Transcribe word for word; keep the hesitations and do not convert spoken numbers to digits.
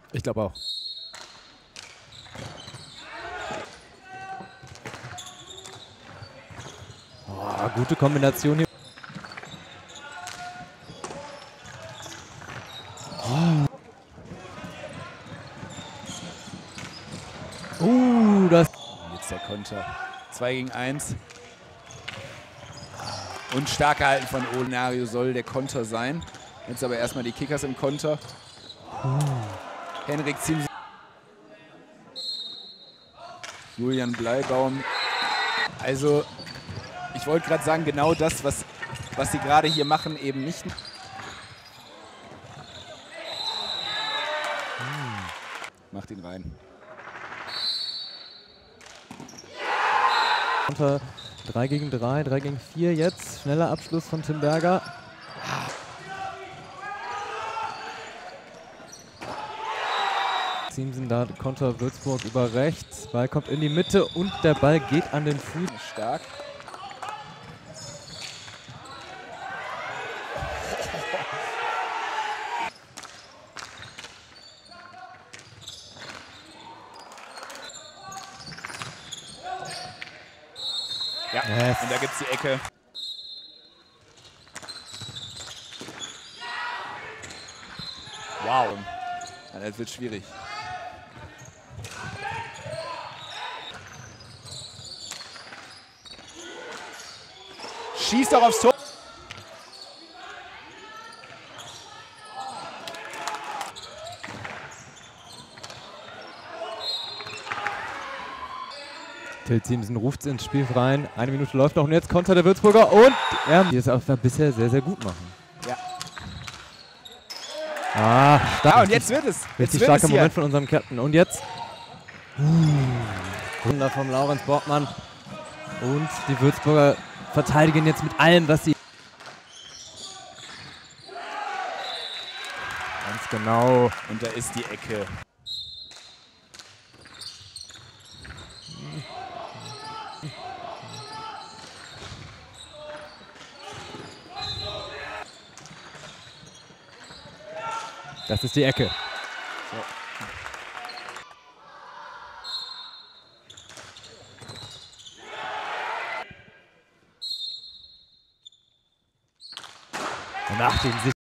Ich glaube auch. Oh, gute Kombination hier. Oh. Uh, das. Jetzt der Konter. zwei gegen eins. Und stark gehalten von Olenario soll der Konter sein. Jetzt aber erstmal die Kickers im Konter. Uh. Henrik Ziemsen. Julian Bleibaum. Also, ich wollte gerade sagen, genau das, was, was sie gerade hier machen, eben nicht. Hm. Macht ihn rein. Unter drei gegen drei, drei gegen vier jetzt. Schneller Abschluss von Tim Berger. Ziemsen da Konter Würzburg über rechts. Ball kommt in die Mitte und der Ball geht an den Fuß. Stark. Ja, yes. Und da gibt es die Ecke. Wow. Ja, das wird schwierig. Schießt doch aufs Tor. Till Ziemsen ruft es ins Spiel rein. Eine Minute läuft noch und jetzt Konter der Würzburger und er die es auch bisher sehr, sehr gut machen. Ja. Ah, stark. Ja, und jetzt wird es. Jetzt Richtig wird starker es hier. Moment von unserem Captain. Und jetzt uh, Wunder vom Laurenz Borgmann. Und die Würzburger verteidigen jetzt mit allem, was sie... Ganz genau. Und da ist die Ecke. Das ist die Ecke. So. Nach dem